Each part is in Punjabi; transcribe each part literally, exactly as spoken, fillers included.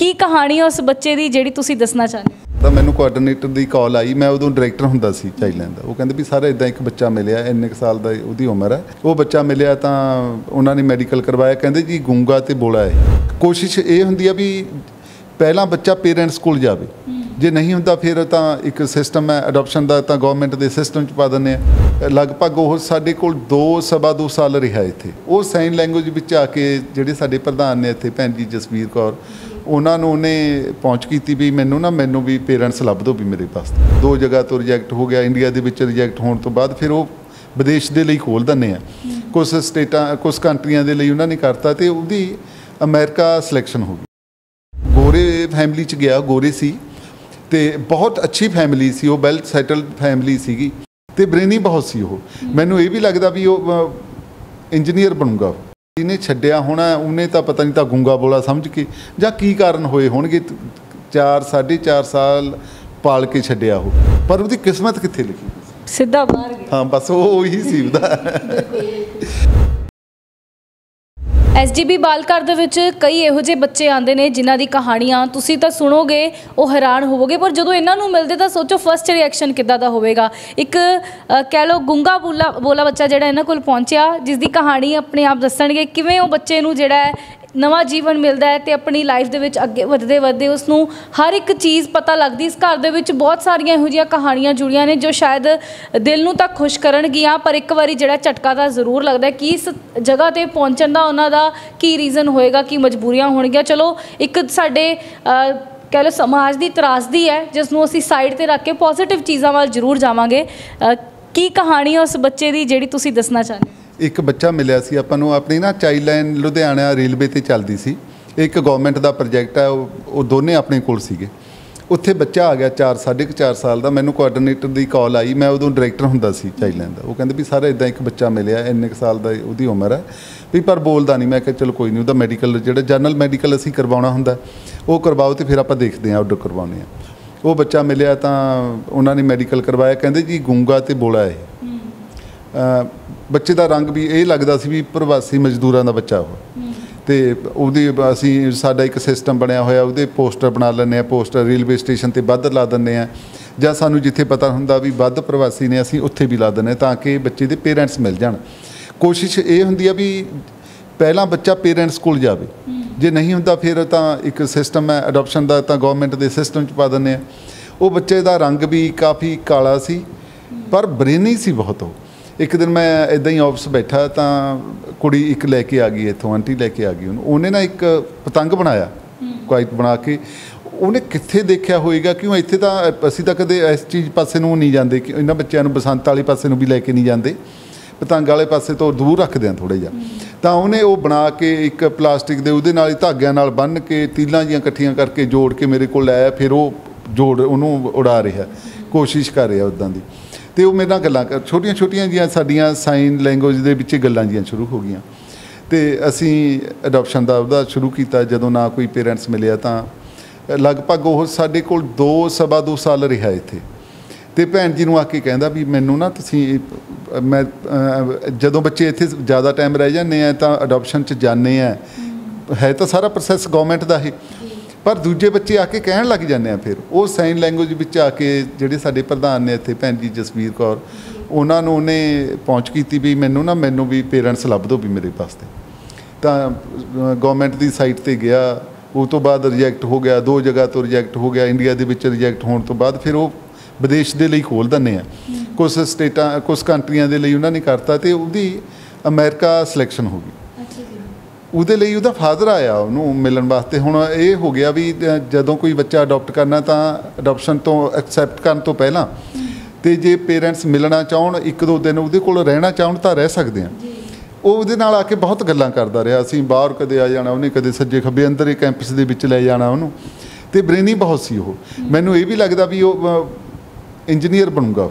की कहानी है उस बच्चे की जिहड़ी तुसीं दसना चाहते? ਤਾਂ ਮੈਨੂੰ ਕੋਆਰਡੀਨੇਟਰ ਦੀ ਕਾਲ ਆਈ। ਮੈਂ ਉਦੋਂ ਡਾਇਰੈਕਟਰ ਹੁੰਦਾ ਸੀ ਚਾਈਲੈਂਡ ਦਾ। ਉਹ ਕਹਿੰਦੇ ਵੀ ਸਾਰਾ ਇੱਦਾਂ ਇੱਕ ਬੱਚਾ ਮਿਲਿਆ, ਇੰਨੇ ਕੁ ਸਾਲ ਦਾ ਉਹਦੀ ਉਮਰ ਹੈ। ਉਹ ਬੱਚਾ ਮਿਲਿਆ ਤਾਂ ਉਹਨਾਂ ਨੇ ਮੈਡੀਕਲ ਕਰਵਾਇਆ। ਕਹਿੰਦੇ ਜੀ ਗੂੰਗਾ ਤੇ ਬੋਲਾ ਹੈ। ਕੋਸ਼ਿਸ਼ ਇਹ ਹੁੰਦੀ ਆ ਵੀ ਪਹਿਲਾਂ ਬੱਚਾ ਪੇਰੈਂਟਸ ਕੋਲ ਜਾਵੇ, ਜੇ ਨਹੀਂ ਹੁੰਦਾ ਫਿਰ ਤਾਂ ਇੱਕ ਸਿਸਟਮ ਹੈ ਅਡੋਪਸ਼ਨ ਦਾ, ਤਾਂ ਗਵਰਨਮੈਂਟ ਦੇ ਸਿਸਟਮ 'ਚ ਪਾ ਦਿੰਦੇ ਆ। ਲਗਭਗ ਉਹ ਸਾਡੇ ਕੋਲ ਦੋ ਸਵਾ ਦੋ ਸਾਲ ਰਿਹਾ ਇੱਥੇ। ਉਹ ਸਾਈਨ ਲੈਂਗੁਏਜ ਵਿੱਚ ਆ ਕੇ ਜਿਹੜੇ ਸਾਡੇ ਪ੍ਰਧਾਨ ਨੇ ਇੱਥੇ ਭੈਣ ਜੀ ਜਸਵੀਰ ਕੌਰ, ਉਹਨਾਂ ਨੂੰ ਉਹਨੇ ਪਹੁੰਚ ਕੀਤੀ ਵੀ ਮੈਨੂੰ ਨਾ ਮੈਨੂੰ ਵੀ ਪੇਰੈਂਟਸ ਲੱਭ ਦਿਓ ਵੀ ਮੇਰੇ ਪਾਸ। ਦੋ ਜਗ੍ਹਾ ਤੋਂ ਰਿਜੈਕਟ ਹੋ ਗਿਆ। ਇੰਡੀਆ ਦੇ ਵਿੱਚ ਰਿਜੈਕਟ ਹੋਣ ਤੋਂ ਬਾਅਦ ਫਿਰ ਉਹ ਵਿਦੇਸ਼ ਦੇ ਲਈ ਖੋਲ੍ਹ ਦਿੰਦੇ ਆ। ਕੁਛ ਸਟੇਟਾਂ ਕੁਛ ਕੰਟਰੀਆਂ ਦੇ ਲਈ ਉਹਨਾਂ ਨੇ ਕਰਤਾ ਅਤੇ ਉਹਦੀ ਅਮਰੀਕਾ ਸਿਲੈਕਸ਼ਨ ਹੋ ਗਈ। ਗੋਰੇ ਫੈਮਿਲੀ 'ਚ ਗਿਆ, ਗੋਰੇ ਸੀ ਅਤੇ ਬਹੁਤ ਅੱਛੀ ਫੈਮਿਲੀ ਸੀ, ਉਹ ਵੈਲ ਸੈਟਲਡ ਫੈਮਿਲੀ ਸੀਗੀ ਅਤੇ ਬ੍ਰੇਨੀ ਬਹੁਤ ਸੀ। ਉਹ ਮੈਨੂੰ ਇਹ ਵੀ ਲੱਗਦਾ ਵੀ ਉਹ ਇੰਜੀਨੀਅਰ ਬਣੂਗਾ। ਇਹਨੇ ਛੱਡਿਆ ਹੋਣਾ, ਉਹਨੇ ਤਾਂ ਪਤਾ ਨਹੀਂ ਤਾਂ ਗੂੰਗਾ ਬੋਲਾ ਸਮਝ ਕੇ ਜਾਂ ਕੀ ਕਾਰਨ ਹੋਏ ਹੋਣਗੇ, ਚਾਰ ਸਾਢੇ ਚਾਰ ਸਾਲ ਪਾਲ ਕੇ ਛੱਡਿਆ ਉਹ। ਪਰ ਉਹਦੀ ਕਿਸਮਤ ਕਿੱਥੇ ਲਿਖੀ ਸਿੱਧਾ ਬਾਹਰ ਗਿਆ। ਹਾਂ ਬਸ ਉਹ ਉਹੀ ਸੀ ਉਹਦਾ। ਐਸ ਡੀ ਬੀ ਬਾਲ ਘਰ ਦੇ ਵਿੱਚ ਕਈ ਇਹੋ ਜਿਹੇ ਬੱਚੇ ਆਉਂਦੇ ਨੇ ਜਿਨ੍ਹਾਂ ਦੀ ਕਹਾਣੀਆਂ ਤੁਸੀਂ ਤਾਂ ਸੁਣੋਗੇ, ਉਹ ਹੈਰਾਨ ਹੋਵੋਗੇ, ਪਰ ਜਦੋਂ ਇਹਨਾਂ ਨੂੰ ਮਿਲਦੇ ਤਾਂ ਸੋਚੋ ਫਸਟ ਰਿਐਕਸ਼ਨ ਕਿੱਦਾਂ ਦਾ ਹੋਵੇਗਾ। ਇੱਕ ਕਹਿ ਲਓ ਗੁੰਗਾ ਬੋਲਾ ਬੋਲਾ ਬੱਚਾ ਜਿਹੜਾ ਇਹਨਾਂ ਕੋਲ ਪਹੁੰਚਿਆ, ਜਿਸ ਦੀ ਕਹਾਣੀ ਆਪਣੇ ਆਪ ਦੱਸਣਗੇ ਕਿਵੇਂ ਉਹ ਬੱਚੇ ਨੂੰ ਜਿਹੜਾ ਹੈ ਨਵਾਂ ਜੀਵਨ ਮਿਲਦਾ ਹੈ ਅਤੇ ਆਪਣੀ ਲਾਈਫ ਦੇ ਵਿੱਚ ਅੱਗੇ ਵਧਦੇ ਵਧਦੇ ਉਸ ਨੂੰ ਹਰ ਇੱਕ ਚੀਜ਼ ਪਤਾ ਲੱਗਦੀ। ਇਸ ਘਰ ਦੇ ਵਿੱਚ ਬਹੁਤ ਸਾਰੀਆਂ ਇਹੋ ਜਿਹੀਆਂ ਕਹਾਣੀਆਂ ਜੁੜੀਆਂ ਨੇ ਜੋ ਸ਼ਾਇਦ ਦਿਲ ਨੂੰ ਤਾਂ ਖੁਸ਼ ਕਰਨਗੀਆਂ, ਪਰ ਇੱਕ ਵਾਰੀ ਜਿਹੜਾ ਝਟਕਾ ਤਾਂ ਜ਼ਰੂਰ ਲੱਗਦਾ ਕਿ ਇਸ ਜਗ੍ਹਾ 'ਤੇ ਪਹੁੰਚਣ ਦਾ ਉਹਨਾਂ ਦਾ ਕੀ ਰੀਜ਼ਨ ਹੋਏਗਾ, ਕੀ ਮਜਬੂਰੀਆਂ ਹੋਣਗੀਆਂ। ਚਲੋ ਇੱਕ ਸਾਡੇ ਕਹਿ ਲਓ ਸਮਾਜ ਦੀ ਤਰਾਸਦੀ ਹੈ ਜਿਸ ਨੂੰ ਅਸੀਂ ਸਾਈਡ 'ਤੇ ਰੱਖ ਕੇ ਪੋਜ਼ੀਟਿਵ ਚੀਜ਼ਾਂ ਵੱਲ ਜ਼ਰੂਰ ਜਾਵਾਂਗੇ। ਕੀ ਕਹਾਣੀ ਹੈ ਉਸ ਬੱਚੇ ਦੀ ਜਿਹੜੀ ਤੁਸੀਂ ਦੱਸਣਾ ਚਾਹੁੰਦੇ? ਇੱਕ ਬੱਚਾ ਮਿਲਿਆ ਸੀ ਆਪਾਂ ਨੂੰ ਆਪਣੀ ਨਾ ਚਾਈਲਡ ਲਾਈਨ ਲੁਧਿਆਣਾ ਰੇਲਵੇ 'ਤੇ ਚੱਲਦੀ ਸੀ। ਇੱਕ ਗੌਰਮੈਂਟ ਦਾ ਪ੍ਰੋਜੈਕਟ ਹੈ, ਉਹ ਉਹ ਦੋਨੇ ਆਪਣੇ ਕੋਲ ਸੀਗੇ। ਉੱਥੇ ਬੱਚਾ ਆ ਗਿਆ ਚਾਰ ਸਾਢੇ ਕੁ ਚਾਰ ਸਾਲ ਦਾ। ਮੈਨੂੰ ਕੋਆਰਡੀਨੇਟਰ ਦੀ ਕਾਲ ਆਈ। ਮੈਂ ਉਦੋਂ ਡਾਇਰੈਕਟਰ ਹੁੰਦਾ ਸੀ ਚਾਈਲਡ ਲਾਈਨ ਦਾ। ਉਹ ਕਹਿੰਦੇ ਵੀ ਸਾਰਾ ਇੱਦਾਂ ਇੱਕ ਬੱਚਾ ਮਿਲਿਆ, ਇੰਨੇ ਕੁ ਸਾਲ ਦਾ ਉਹਦੀ ਉਮਰ ਹੈ ਵੀ ਪਰ ਬੋਲਦਾ ਨਹੀਂ। ਮੈਂ ਕਿਹਾ ਚਲੋ ਕੋਈ ਨਹੀਂ, ਉਹਦਾ ਮੈਡੀਕਲ ਜਿਹੜਾ ਜਨਰਲ ਮੈਡੀਕਲ ਅਸੀਂ ਕਰਵਾਉਣਾ ਹੁੰਦਾ ਉਹ ਕਰਵਾਓ ਅਤੇ ਫਿਰ ਆਪਾਂ ਦੇਖਦੇ ਹਾਂ ਆਰਡਰ ਕਰਵਾਉਂਦੇ ਹਾਂ। ਉਹ ਬੱਚਾ ਮਿਲਿਆ ਤਾਂ ਉਹਨਾਂ ਨੇ ਮੈਡੀਕਲ ਕਰਵਾਇਆ। ਕਹਿੰਦੇ ਜੀ ਗੂੰਗਾ ਅਤੇ ਬੋਲਾ ਹੈ। ਬੱਚੇ ਦਾ ਰੰਗ ਵੀ ਇਹ ਲੱਗਦਾ ਸੀ ਵੀ ਪ੍ਰਵਾਸੀ ਮਜ਼ਦੂਰਾਂ ਦਾ ਬੱਚਾ ਉਹ। ਅਤੇ ਉਹਦੀ ਅਸੀਂ ਸਾਡਾ ਇੱਕ ਸਿਸਟਮ ਬਣਿਆ ਹੋਇਆ, ਉਹਦੇ ਪੋਸਟਰ ਬਣਾ ਲੈਂਦੇ ਹਾਂ। ਪੋਸਟਰ ਰੇਲਵੇ ਸਟੇਸ਼ਨ 'ਤੇ ਵੱਧ ਲਾ ਦਿੰਦੇ ਹਾਂ, ਜਾਂ ਸਾਨੂੰ ਜਿੱਥੇ ਪਤਾ ਹੁੰਦਾ ਵੀ ਵੱਧ ਪ੍ਰਵਾਸੀ ਨੇ ਅਸੀਂ ਉੱਥੇ ਵੀ ਲਾ ਦਿੰਦੇ ਹਾਂ ਤਾਂ ਕਿ ਬੱਚੇ ਦੇ ਪੇਰੈਂਟਸ ਮਿਲ ਜਾਣ। ਕੋਸ਼ਿਸ਼ ਇਹ ਹੁੰਦੀ ਆ ਵੀ ਪਹਿਲਾਂ ਬੱਚਾ ਪੇਰੈਂਟਸ ਕੋਲ ਜਾਵੇ, ਜੇ ਨਹੀਂ ਹੁੰਦਾ ਫਿਰ ਤਾਂ ਇੱਕ ਸਿਸਟਮ ਹੈ ਅਡੋਪਸ਼ਨ ਦਾ, ਤਾਂ ਗਵਰਨਮੈਂਟ ਦੇ ਸਿਸਟਮ 'ਚ ਪਾ ਦਿੰਦੇ ਆ। ਉਹ ਬੱਚੇ ਦਾ ਰੰਗ ਵੀ ਕਾਫੀ ਕਾਲਾ ਸੀ ਪਰ ਬ੍ਰੇਨੀ ਸੀ ਬਹੁਤ। ਉਹ ਇੱਕ ਦਿਨ ਮੈਂ ਇੱਦਾਂ ਹੀ ਆਫਿਸ ਬੈਠਾ ਤਾਂ ਕੁੜੀ ਇੱਕ ਲੈ ਕੇ ਆ ਗਈ ਇੱਥੋਂ, ਆਂਟੀ ਲੈ ਕੇ ਆ ਗਈ ਉਹਨੂੰ। ਉਹਨੇ ਨਾ ਇੱਕ ਪਤੰਗ ਬਣਾਇਆ ਕੁਆਇਟ ਬਣਾ ਕੇ। ਉਹਨੇ ਕਿੱਥੇ ਦੇਖਿਆ ਹੋਏਗਾ, ਕਿਉਂ ਇੱਥੇ ਤਾਂ ਅਸੀਂ ਤਾਂ ਕਦੇ ਇਸ ਚੀਜ਼ ਪਾਸੇ ਨੂੰ ਨਹੀਂ ਜਾਂਦੇ ਕਿ ਇਹਨਾਂ ਬੱਚਿਆਂ ਨੂੰ ਬਸੰਤ ਵਾਲੇ ਪਾਸੇ ਨੂੰ ਵੀ ਲੈ ਕੇ ਨਹੀਂ ਜਾਂਦੇ, ਪਤੰਗ ਵਾਲੇ ਪਾਸੇ ਤੋਂ ਦੂਰ ਰੱਖਦੇ ਹਾਂ ਥੋੜ੍ਹਾ ਜਿਹਾ। ਤਾਂ ਉਹਨੇ ਉਹ ਬਣਾ ਕੇ ਇੱਕ ਪਲਾਸਟਿਕ ਦੇ ਉਹਦੇ ਨਾਲ ਹੀ ਧਾਗਿਆਂ ਨਾਲ ਬੰਨ੍ਹ ਕੇ ਤੀਲਾਂ ਜੀਆਂ ਇਕੱਠੀਆਂ ਕਰਕੇ ਜੋੜ ਕੇ ਮੇਰੇ ਕੋਲ ਆਇਆ। ਫਿਰ ਉਹ ਜੋੜ ਉਹਨੂੰ ਉਡਾ ਰਿਹਾ, ਕੋਸ਼ਿਸ਼ ਕਰ ਰਿਹਾ ਉੱਦਾਂ ਦੀ। ਅਤੇ ਉਹ ਮੇਰੇ ਨਾਲ ਗੱਲਾਂ ਕਰ ਛੋਟੀਆਂ ਛੋਟੀਆਂ ਜਿਹੀਆਂ ਸਾਡੀਆਂ ਸਾਈਨ ਲੈਂਗੁਏਜ ਦੇ ਵਿੱਚ ਗੱਲਾਂ ਜਿਹੀਆਂ ਸ਼ੁਰੂ ਹੋ ਗਈਆਂ ਅਤੇ ਅਸੀਂ ਅਡੋਪਸ਼ਨ ਦਾ ਉਹਦਾ ਸ਼ੁਰੂ ਕੀਤਾ। ਜਦੋਂ ਨਾ ਕੋਈ ਪੇਰੈਂਟਸ ਮਿਲਿਆ ਤਾਂ ਲਗਭਗ ਉਹ ਸਾਡੇ ਕੋਲ ਦੋ ਸਵਾ ਦੋ ਸਾਲ ਰਿਹਾ ਇੱਥੇ। ਅਤੇ ਭੈਣ ਜੀ ਨੂੰ ਆ ਕੇ ਕਹਿੰਦਾ ਵੀ ਮੈਨੂੰ ਨਾ ਤੁਸੀਂ ਮੈਂ ਜਦੋਂ ਬੱਚੇ ਇੱਥੇ ਜ਼ਿਆਦਾ ਟਾਈਮ ਰਹਿ ਜਾਂਦੇ ਆ ਤਾਂ ਅਡੋਪਸ਼ਨ 'ਚ ਜਾਂਦੇ ਆ, ਹੈ ਤਾਂ ਸਾਰਾ ਪ੍ਰੋਸੈਸ ਗੌਰਮੈਂਟ ਦਾ ਹੀ, ਪਰ ਦੂਜੇ ਬੱਚੇ ਆ ਕੇ ਕਹਿਣ ਲੱਗ ਜਾਂਦੇ ਆ। ਫਿਰ ਉਹ ਸਾਈਨ ਲੈਂਗੁਏਜ ਵਿੱਚ ਆ ਕੇ ਜਿਹੜੇ ਸਾਡੇ ਪ੍ਰਧਾਨ ਨੇ ਇੱਥੇ ਭੈਣ ਜੀ ਜਸਵੀਰ ਕੌਰ, ਉਹਨਾਂ ਨੂੰ ਉਹਨੇ ਪਹੁੰਚ ਕੀਤੀ ਵੀ ਮੈਨੂੰ ਨਾ ਮੈਨੂੰ ਵੀ ਪੇਰੈਂਟਸ ਲੱਭ ਦਿਓ ਵੀ ਮੇਰੇ ਪਾਸ। ਤਾਂ ਗੌਰਮੈਂਟ ਦੀ ਸਾਈਟ 'ਤੇ ਗਿਆ। ਉਹ ਤੋਂ ਬਾਅਦ ਰਿਜੈਕਟ ਹੋ ਗਿਆ, ਦੋ ਜਗ੍ਹਾ ਤੋਂ ਰਿਜੈਕਟ ਹੋ ਗਿਆ। ਇੰਡੀਆ ਦੇ ਵਿੱਚ ਰਿਜੈਕਟ ਹੋਣ ਤੋਂ ਬਾਅਦ ਫਿਰ ਉਹ ਵਿਦੇਸ਼ ਦੇ ਲਈ ਖੋਲ੍ਹ ਦਿੰਦੇ ਆ। ਕੁਛ ਸਟੇਟਾਂ ਕੁਛ ਕੰਟਰੀਆਂ ਦੇ ਲਈ ਉਹਨਾਂ ਨੇ ਕਰਤਾ ਅਤੇ ਉਹਦੀ ਅਮਰੀਕਾ ਸਿਲੈਕਸ਼ਨ ਹੋ ਗਈ। ਉਹਦੇ ਲਈ ਉਹਦਾ ਫਾਦਰ ਆਇਆ ਉਹਨੂੰ ਮਿਲਣ ਵਾਸਤੇ। ਹੁਣ ਇਹ ਹੋ ਗਿਆ ਵੀ ਜਦੋਂ ਕੋਈ ਬੱਚਾ ਅਡੋਪਟ ਕਰਨਾ ਤਾਂ ਅਡੋਪਸ਼ਨ ਤੋਂ ਐਕਸੈਪਟ ਕਰਨ ਤੋਂ ਪਹਿਲਾਂ ਅਤੇ ਜੇ ਪੇਰੈਂਟਸ ਮਿਲਣਾ ਚਾਹੁਣ, ਇੱਕ ਦੋ ਦਿਨ ਉਹਦੇ ਕੋਲ ਰਹਿਣਾ ਚਾਹੁਣ ਤਾਂ ਰਹਿ ਸਕਦੇ ਹਾਂ। ਉਹ ਉਹਦੇ ਨਾਲ ਆ ਕੇ ਬਹੁਤ ਗੱਲਾਂ ਕਰਦਾ ਰਿਹਾ। ਅਸੀਂ ਬਾਹਰ ਕਦੇ ਆ ਜਾਣਾ, ਉਹਨੇ ਕਦੇ ਸੱਜੇ ਖੱਬੇ ਅੰਦਰ ਹੀ ਕੈਂਪਸ ਦੇ ਵਿੱਚ ਲੈ ਜਾਣਾ ਉਹਨੂੰ। ਅਤੇ ਬ੍ਰੇਨੀ ਬਹੁਤ ਸੀ ਉਹ। ਮੈਨੂੰ ਇਹ ਵੀ ਲੱਗਦਾ ਵੀ ਉਹ ਇੰਜੀਨੀਅਰ ਬਣੂਗਾ।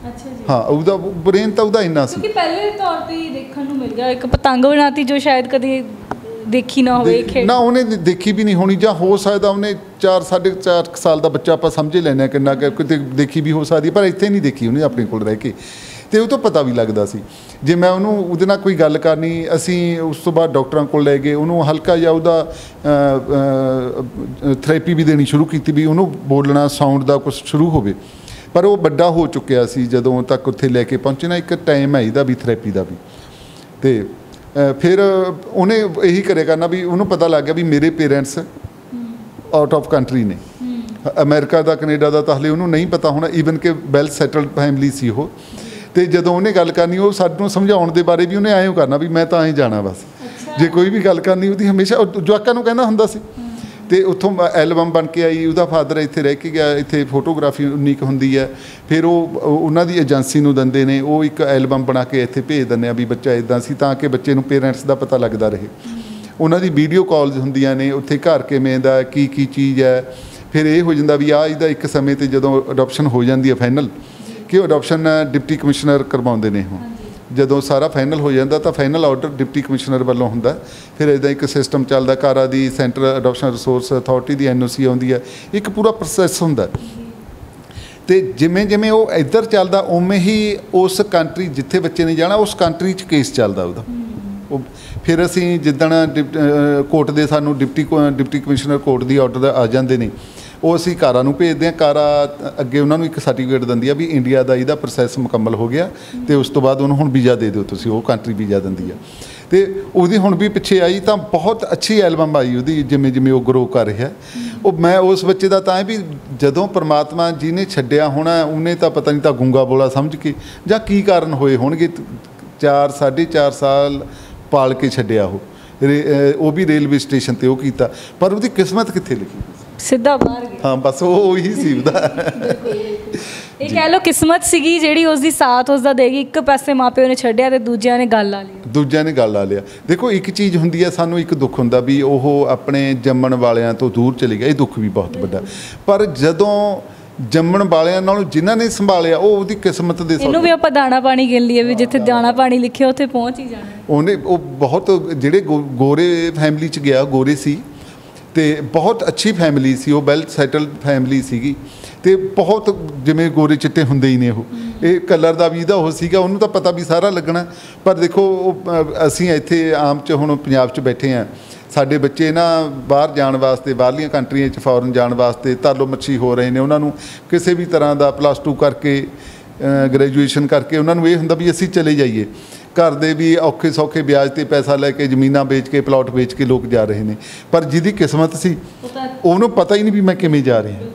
ਹਾਂ ਉਹਦਾ ਬ੍ਰੇਨ ਤਾਂ ਉਹਦਾ ਇੰਨਾ ਸੀ। ਪਹਿਲੇ ਤੌਰ 'ਤੇ ਹੀ ਦੇਖਣ ਨੂੰ ਮਿਲ ਗਿਆ ਇੱਕ ਪਤੰਗ ਬਣਾਤੀ ਜੋ ਸ਼ਾਇਦ ਕਦੇ ਦੇਖੀ ਨਾ ਹੋਵੇ ਖੇਡ ਨਾ, ਉਹਨੇ ਦੇਖੀ ਵੀ ਨਹੀਂ ਹੋਣੀ, ਜਾਂ ਹੋ ਸਕਦਾ ਉਹਨੇ ਚਾਰ ਸਾਢੇ ਚਾਰ ਸਾਲ ਦਾ ਬੱਚਾ ਆਪਾਂ ਸਮਝ ਲੈਂਦੇ ਹਾਂ ਕਿੰਨਾ ਕੁ ਕਿਤੇ ਦੇਖੀ ਵੀ ਹੋ ਸਕਦੀ, ਪਰ ਇੱਥੇ ਨਹੀਂ ਦੇਖੀ ਉਹਨੇ ਆਪਣੇ ਕੋਲ ਰਹਿ ਕੇ। ਤੇ ਉਹ ਤੋਂ ਪਤਾ ਵੀ ਲੱਗਦਾ ਸੀ। ਜੇ ਮੈਂ ਉਹਨੂੰ ਉਹਦੇ ਨਾਲ ਕੋਈ ਗੱਲ ਕਰਨੀ, ਅਸੀਂ ਉਸ ਤੋਂ ਬਾਅਦ ਡਾਕਟਰਾਂ ਕੋਲ ਲੈ ਗਏ, ਉਹਨੂੰ ਹਲਕਾ ਜਿਹਾ ਉਹਦਾ ਥੈਰੇਪੀ ਵੀ ਦੇਣੀ ਸ਼ੁਰੂ ਕੀਤੀ ਵੀ ਉਹਨੂੰ ਬੋਲਣਾ ਸਾਊਂਡ ਦਾ ਕੁਛ ਸ਼ੁਰੂ ਹੋਵੇ। ਪਰ ਉਹ ਵੱਡਾ ਹੋ ਚੁੱਕਿਆ ਸੀ ਜਦੋਂ ਤੱਕ ਉੱਥੇ ਲੈ ਕੇ ਪਹੁੰਚੇ ਨਾ, ਇੱਕ ਟਾਈਮ ਹੈ ਇਹਦਾ ਵੀ ਥੈਰੇਪੀ ਦਾ ਵੀ। ਤੇ ਫਿਰ ਉਹਨੇ ਇਹੀ ਕਰਿਆ ਕਰਨਾ ਵੀ ਉਹਨੂੰ ਪਤਾ ਲੱਗ ਗਿਆ ਵੀ ਮੇਰੇ ਪੇਰੈਂਟਸ ਆਊਟ ਆਫ ਕੰਟਰੀ ਨੇ, ਅਮਰੀਕਾ ਦਾ ਕੈਨੇਡਾ ਦਾ ਤਾਂ ਹਲੇ ਉਹਨੂੰ ਨਹੀਂ ਪਤਾ ਹੋਣਾ, ਈਵਨ ਕਿ ਵੈਲ ਸੈਟਲਡ ਫੈਮਿਲੀ ਸੀ ਉਹ। ਤੇ ਜਦੋਂ ਉਹਨੇ ਗੱਲ ਕਰਨੀ, ਉਹ ਸਾਨੂੰ ਸਮਝਾਉਣ ਦੇ ਬਾਰੇ ਵੀ ਉਹਨੇ ਐਂ ਕਰਨਾ ਵੀ ਮੈਂ ਤਾਂ ਐਂ ਜਾਣਾ ਬਸ। ਜੇ ਕੋਈ ਵੀ ਗੱਲ ਕਰਨੀ ਉਹਦੀ ਹਮੇਸ਼ਾ ਜਵਾਕਾਂ ਨੂੰ ਕਹਿੰਦਾ ਹੁੰਦਾ ਸੀ। ਤੇ ਉੱਥੋਂ ਐਲਬਮ ਬਣ ਕੇ ਆਈ, ਉਹਦਾ ਫਾਦਰ ਇੱਥੇ ਰਹਿ ਕੇ ਗਿਆ, ਇੱਥੇ ਫੋਟੋਗ੍ਰਾਫੀ ਉਨੀ ਕੁ ਹੁੰਦੀ ਹੈ। ਫਿਰ ਉਹ ਉਹਨਾਂ ਦੀ ਏਜੰਸੀ ਨੂੰ ਦਿੰਦੇ ਨੇ, ਉਹ ਇੱਕ ਐਲਬਮ ਬਣਾ ਕੇ ਇੱਥੇ ਭੇਜ ਦਿੰਦੇ ਆ ਵੀ ਬੱਚਾ ਇੱਦਾਂ ਸੀ, ਤਾਂ ਕਿ ਬੱਚੇ ਨੂੰ ਪੇਰੈਂਟਸ ਦਾ ਪਤਾ ਲੱਗਦਾ ਰਹੇ। ਉਹਨਾਂ ਦੀ ਵੀਡੀਓ ਕਾਲਸ ਹੁੰਦੀਆਂ ਨੇ, ਉੱਥੇ ਘਰ ਕਿਵੇਂ ਦਾ, ਕੀ ਕੀ ਚੀਜ਼ ਹੈ। ਫਿਰ ਇਹ ਹੋ ਜਾਂਦਾ ਵੀ ਆਹ ਇਹਦਾ ਇੱਕ ਸਮੇਂ 'ਤੇ ਜਦੋਂ ਅਡੋਪਸ਼ਨ ਹੋ ਜਾਂਦੀ ਹੈ ਫਾਈਨਲ, ਕਿ ਅਡੋਪਸ਼ਨ ਡਿਪਟੀ ਕਮਿਸ਼ਨਰ ਕਰਵਾਉਂਦੇ ਨੇ ਉਹ। ਜਦੋਂ ਸਾਰਾ ਫਾਈਨਲ ਹੋ ਜਾਂਦਾ ਤਾਂ ਫਾਈਨਲ ਆਰਡਰ ਡਿਪਟੀ ਕਮਿਸ਼ਨਰ ਵੱਲੋਂ ਹੁੰਦਾ। ਫਿਰ ਇੱਦਾਂ ਇੱਕ ਸਿਸਟਮ ਚੱਲਦਾ, ਕਾਰਾ ਦੀ ਸੈਂਟਰਲ ਅਡੋਪਸ਼ਨ ਰਿਸੋਰਸ ਅਥਾਰਟੀ ਦੀ ਐਨ ਓ ਸੀ ਆਉਂਦੀ ਹੈ, ਇੱਕ ਪੂਰਾ ਪ੍ਰੋਸੈਸ ਹੁੰਦਾ। ਤੇ ਜਿਵੇਂ ਜਿਵੇਂ ਉਹ ਇੱਧਰ ਚੱਲਦਾ, ਉਵੇਂ ਹੀ ਉਸ ਕੰਟਰੀ ਜਿੱਥੇ ਬੱਚੇ ਨੇ ਜਾਣਾ, ਉਸ ਕੰਟਰੀ 'ਚ ਕੇਸ ਚੱਲਦਾ ਉਹਦਾ। ਉਹ ਫਿਰ ਅਸੀਂ ਜਿੱਦਣ ਕੋਰਟ ਦੇ ਸਾਨੂੰ ਡਿਪਟੀ ਡਿਪਟੀ ਕਮਿਸ਼ਨਰ ਕੋਰਟ ਦੀ ਆਰਡਰ ਆ ਜਾਂਦੇ ਨੇ, ਉਹ ਅਸੀਂ ਕਾਰਾ ਨੂੰ ਭੇਜਦੇ ਹਾਂ। ਕਾਰਾ ਅੱਗੇ ਉਹਨਾਂ ਨੂੰ ਇੱਕ ਸਰਟੀਫਿਕੇਟ ਦਿੰਦੀ ਆ ਵੀ ਇੰਡੀਆ ਦਾ ਇਹਦਾ ਪ੍ਰੋਸੈਸ ਮੁਕੰਮਲ ਹੋ ਗਿਆ, ਤੇ ਉਸ ਤੋਂ ਬਾਅਦ ਉਹਨੂੰ ਹੁਣ ਵੀਜ਼ਾ ਦੇ ਦਿਓ ਤੁਸੀਂ। ਉਹ ਕੰਟਰੀ ਵੀਜ਼ਾ ਦਿੰਦੀ ਆ। ਤੇ ਉਹਦੀ ਹੁਣ ਵੀ ਪਿੱਛੇ ਆਈ ਤਾਂ ਬਹੁਤ ਅੱਛੀ ਐਲਬਮ ਆਈ ਉਹਦੀ, ਜਿਵੇਂ ਜਿਵੇਂ ਉਹ ਗਰੋ ਕਰ ਰਿਹਾ। ਉਹ ਮੈਂ ਉਸ ਬੱਚੇ ਦਾ ਤਾਂ ਵੀ ਜਦੋਂ ਪਰਮਾਤਮਾ ਜਿਹਨੇ ਛੱਡਿਆ ਹੋਣਾ, ਉਹਨੇ ਤਾਂ ਪਤਾ ਨਹੀਂ ਤਾਂ ਗੂੰਗਾ ਬੋਲਾ ਸਮਝ ਕੇ ਜਾਂ ਕੀ ਕਾਰਨ ਹੋਏ ਹੋਣਗੇ, ਚਾਰ ਸਾਢੇ ਚਾਰ ਸਾਲ ਪਾਲ ਕੇ ਛੱਡਿਆ। ਉਹ ਉਹ ਵੀ ਰੇਲਵੇ ਸਟੇਸ਼ਨ 'ਤੇ ਉਹ ਕੀਤਾ, ਪਰ ਉਹਦੀ ਕਿਸਮਤ ਕਿੱਥੇ ਲਿਖੀ, ਸਿੱਧਾ ਬਾਹਰ ਗਿਆ। ਹਾਂ ਬਸ ਉਹ ਉਹੀ ਸੀ ਉਹਦਾ। ਇਹ ਕਹਿ ਲਓ ਕਿਸਮਤ ਸੀਗੀ ਜਿਹੜੀ ਉਸ ਦੀ ਸਾਥ ਉਸ ਦਾ ਦੇਗੀ। ਇੱਕ ਪਾਸੇ ਮਾਪਿਓ ਨੇ ਛੱਡਿਆ ਤੇ ਦੂਜਿਆਂ ਨੇ ਗੱਲ ਲਾ ਲਿਆ ਦੂਜਿਆਂ ਨੇ ਗੱਲ ਲਾ ਲਿਆ। ਦੇਖੋ ਇੱਕ ਚੀਜ਼ ਹੁੰਦੀ ਹੈ, ਸਾਨੂੰ ਇੱਕ ਦੁੱਖ ਹੁੰਦਾ ਵੀ ਉਹ ਆਪਣੇ ਜੰਮਣ ਵਾਲਿਆਂ ਤੋਂ ਦੂਰ ਚਲੇ ਗਿਆ, ਇਹ ਦੁੱਖ ਵੀ ਬਹੁਤ ਵੱਡਾ। ਪਰ ਜਦੋਂ ਜੰਮਣ ਵਾਲਿਆਂ ਨਾਲੋਂ ਜਿਨ੍ਹਾਂ ਨੇ ਸੰਭਾਲਿਆ, ਉਹ ਉਹਦੀ ਕਿਸਮਤ ਦੇ। ਇਹਨੂੰ ਵੀ ਆਪਾਂ ਦਾਣਾ ਪਾਣੀ ਗਿਣ ਲਈਏ ਵੀ ਜਿੱਥੇ ਦਾਣਾ ਪਾਣੀ ਲਿਖਿਆ ਉੱਥੇ ਪਹੁੰਚ ਹੀ ਜਾਣਾ। ਉਹਨੇ ਉਹ ਬਹੁਤ ਜਿਹੜੇ ਗੋਰੇ ਫੈਮਿਲੀ 'ਚ ਗਿਆ, ਗੋਰੇ ਸੀ ਤੇ ਬਹੁਤ ਅੱਛੀ ਫੈਮਿਲੀ ਸੀ, ਉਹ ਵੈਲ ਸੈਟਲਡ ਫੈਮਿਲੀ ਸੀਗੀ। ਤੇ ਬਹੁਤ ਜਿਵੇਂ ਗੋਰੇ ਚਿੱਟੇ ਹੁੰਦੇ ਹੀ ਨੇ, ਉਹ ਇਹ ਕਲਰ ਦਾ ਵੀ ਇਹਦਾ ਉਹ ਸੀਗਾ, ਉਹਨੂੰ ਤਾਂ ਪਤਾ ਵੀ ਸਾਰਾ ਲੱਗਣਾ। ਪਰ ਦੇਖੋ ਉਹ ਅਸੀਂ ਇੱਥੇ ਆਮ 'ਚ ਹੁਣ ਪੰਜਾਬ 'ਚ ਬੈਠੇ ਹਾਂ, ਸਾਡੇ ਬੱਚੇ ਨਾ ਬਾਹਰ ਜਾਣ ਵਾਸਤੇ, ਬਾਹਰਲੀਆਂ ਕੰਟਰੀਆਂ 'ਚ ਫੋਰਨ ਜਾਣ ਵਾਸਤੇ ਤਾਲੋ ਮੱਛੀ ਹੋ ਰਹੇ ਨੇ। ਉਹਨਾਂ ਨੂੰ ਕਿਸੇ ਵੀ ਤਰ੍ਹਾਂ ਦਾ ਪਲੱਸ ਟੂ ਕਰਕੇ, ਗ੍ਰੈਜੂਏਸ਼ਨ ਕਰਕੇ ਉਹਨਾਂ ਨੂੰ ਇਹ ਹੁੰਦਾ ਵੀ ਅਸੀਂ ਚਲੇ ਜਾਈਏ। ਘਰ ਦੇ ਵੀ ਔਖੇ ਸੌਖੇ ਵਿਆਜ 'ਤੇ ਪੈਸਾ ਲੈ ਕੇ ਜ਼ਮੀਨਾਂ ਵੇਚ ਕੇ, ਪਲਾਟ ਵੇਚ ਕੇ ਲੋਕ ਜਾ ਰਹੇ ਨੇ। ਪਰ ਜਿਹਦੀ ਕਿਸਮਤ ਸੀ, ਉਹਨੂੰ ਪਤਾ ਹੀ ਨਹੀਂ ਵੀ ਮੈਂ ਕਿਵੇਂ ਜਾ ਰਿਹਾ।